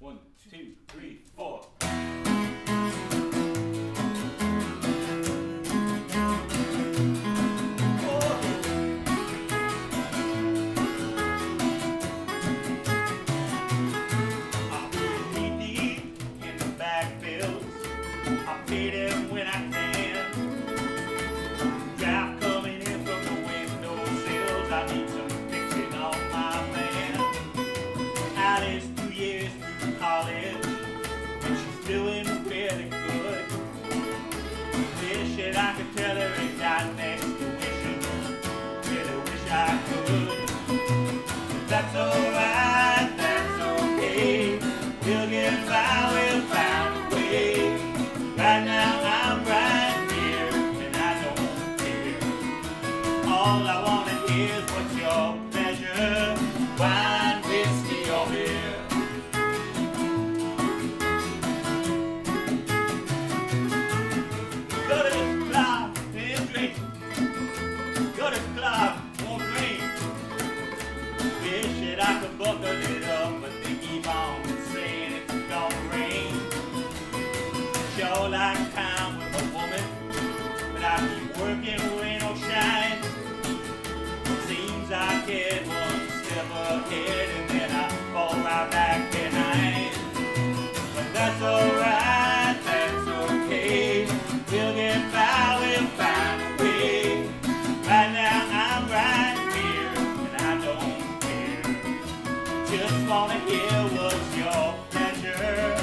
1, 2, 3, 4. I paid him when I can. Draft coming in from the windowsills. I need some fixing on my van. Alice 2 years through college, and she's doing really good. Wish that I could tell her it got next tuition. Really wish I could. That's alright, that's okay. We'll get by, we'll find a way. Right now I'm right here, and I don't care. All I wanna hear is what's your pleasure, wine, whiskey, or beer. Go to the club and drink. Go to the club, won't drink. Wish that I could buckle it up, but they keep on saying it's gonna rain. Sure like time with a woman, but I keep working with ain't no shine. Seems I get one step ahead and then I fall right back behind. But that's alright, that's okay. We'll get by, we'll find a way. Right now I'm right here and I don't care. Just wanna hear what's your pleasure.